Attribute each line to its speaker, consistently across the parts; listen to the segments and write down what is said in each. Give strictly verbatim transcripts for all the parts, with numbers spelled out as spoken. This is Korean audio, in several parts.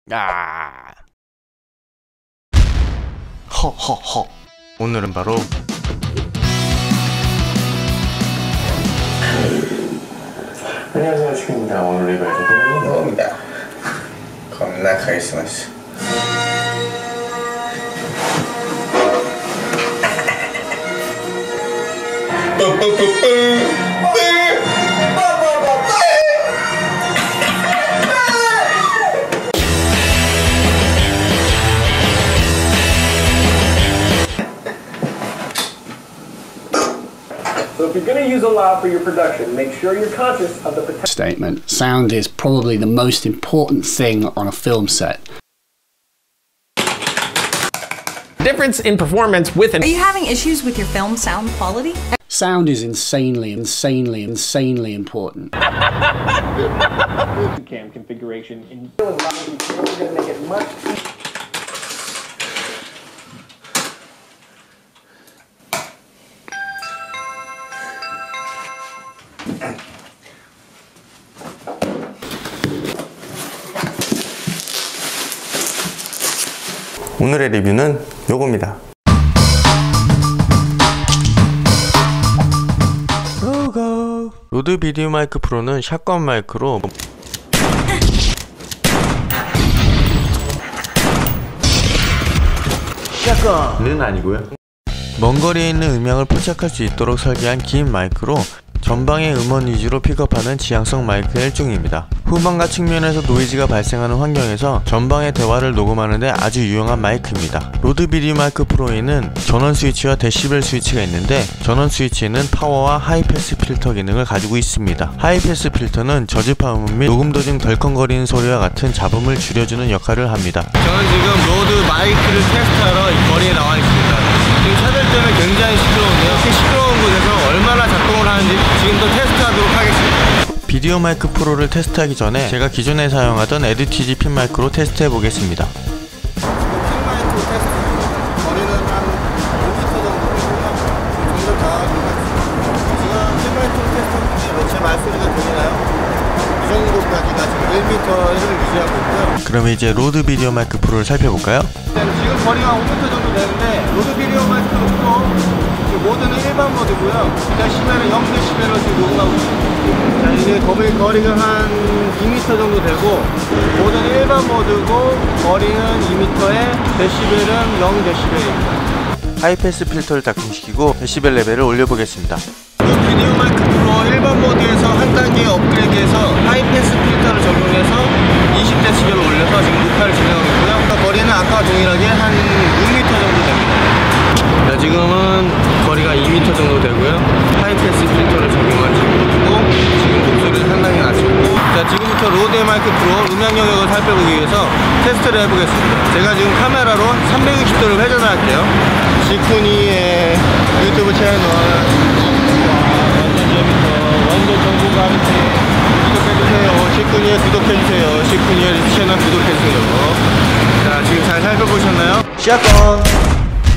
Speaker 1: 아. 허허허. 오늘은 바로
Speaker 2: 안녕하세요, 슈입니다. 오늘 리뷰해줄
Speaker 3: 노입니다. 겁나 카리스마스.
Speaker 4: So if you're going to use a lav for your production, make sure you're conscious of the potential
Speaker 5: statement. Sound is probably the most important thing on a film set.
Speaker 6: Difference in performance with an...
Speaker 7: Are you having issues with your film sound quality?
Speaker 5: Sound is insanely, insanely, insanely important.
Speaker 4: cam configuration in we're going to make it much easier.
Speaker 1: 오늘의 리뷰는 요겁니다. 고고. 로드 비디오 마이크 프로는 샷건 마이크로 샷건은 아니고요. 먼 거리에 있는 음향을 포착할 수 있도록 설계한 긴 마이크로 전방의 음원 위주로 픽업하는 지향성 마이크의 일종입니다. 후방과 측면에서 노이즈가 발생하는 환경에서 전방의 대화를 녹음하는데 아주 유용한 마이크입니다. 로드 비디오 마이크 프로에는 전원 스위치와 데시벨 스위치가 있는데 전원 스위치에는 파워와 하이패스 필터 기능을 가지고 있습니다. 하이패스 필터는 저지파 음원 및 녹음 도중 덜컹거리는 소리와 같은 잡음을 줄여주는 역할을 합니다.
Speaker 8: 저는 지금 로드 마이크를 테스트하러 이 거리에 나와 있습니다. 지금 차들 때문에 굉장히 시끄러운데요. 이렇게 시끄러운 곳에서 얼마나 작동을 하는지 지금도 테스트하도록 하겠습니다.
Speaker 1: 비디오 마이크 프로를 테스트하기 전에 제가 기존에 사용하던 에드티지 핀 마이크로 테스트해 보겠습니다.
Speaker 3: 핀 마이크 테스트 거리는 한 오 미터 정도 되고요. 정말 강하게 지금 핀 마이크 테스트인데 제 말소리가 들리나요? 이 정도까지가 지금 일 미터를 유지하고 있고요.
Speaker 1: 그럼 이제 로드 비디오 마이크 프로를 살펴볼까요?
Speaker 8: 지금 거리가 오 미터 정도 되는데 로드 비디오 마이크 프로 모드는 일반 모드고요. 데시벨은 영 데시벨로 지금 녹음하고 있습니다. 자, 이제 거리, 거리가 한 이 미터 정도 되고 모드는 일반 모드고 거리는 이 미터에 데시벨은 영 데시벨입니다.
Speaker 1: 하이패스 필터를 작동시키고 데시벨 레벨을 올려보겠습니다.
Speaker 8: 비디오 마이크 프로 일반 모드에서 한 단계 업그레이드해서 하이패스 필터를 적용해서 이십 데시벨을 올려서 지금 녹화를 진행하고 있고요. 거리는 아까와 동일하게 한 육 미터 정도 됩니다. 자, 지금은 거리가 이 미터 정도 되고요. 하이패스 필터를 적용한 모드고 지금 목소리는 상당히 낮췄고, 자, 지금부터 로드 마이크 프로 음향 영역을 살펴보기 위해서 테스트를 해보겠습니다. 제가 지금 카메라로 삼백육십 도를 회전을 할게요. 시쿠니의 유튜브 채널 완전 재밌어. 완전 정보 가르치 구독해주세요. 시쿠니의 구독해주세요. 시쿠니의 채널 구독해주세요. 자, 지금 잘 살펴보셨나요? 샷건!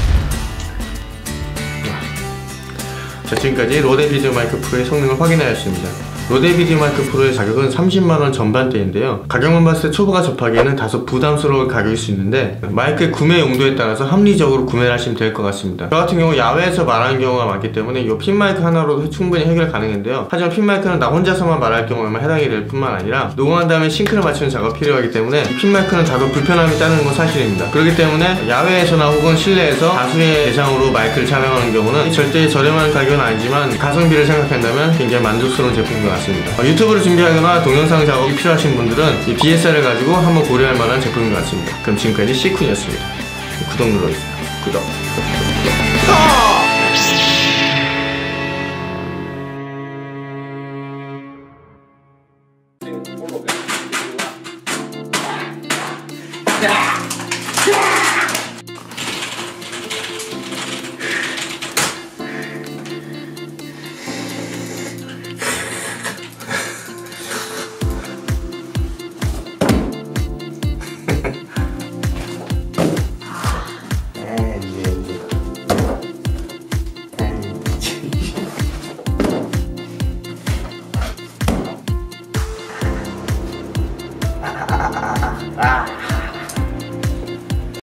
Speaker 1: 자, 지금까지 로데 비디오 마이크 프로의 성능을 확인하였습니다. 로데 비디오 마이크 프로의 가격은 삼십만 원 전반대인데요. 가격만 봤을 때 초보가 접하기에는 다소 부담스러운 가격일 수 있는데 마이크의 구매 용도에 따라서 합리적으로 구매를 하시면 될 것 같습니다. 저 같은 경우 야외에서 말하는 경우가 많기 때문에 이 핀 마이크 하나로도 충분히 해결 가능한데요. 하지만 핀 마이크는 나 혼자서만 말할 경우에만 해당이 될 뿐만 아니라 녹음한 다음에 싱크를 맞추는 작업이 필요하기 때문에 이 핀 마이크는 다소 불편함이 따르는 건 사실입니다. 그렇기 때문에 야외에서나 혹은 실내에서 다수의 대상으로 마이크를 촬영하는 경우는 절대 저렴한 가격은 아니지만 가성비를 생각한다면 굉장히 만족스러운 제품인 것 같습니다. 어, 유튜브를 준비하거나 동영상 작업이 필요하신 분들은 이 디에스엘알을 가지고 한번 고려할 만한 제품인 것 같습니다. 그럼 지금까지 시쿤이었습니다. 구독 눌러주세요. 구독.
Speaker 4: Yeah.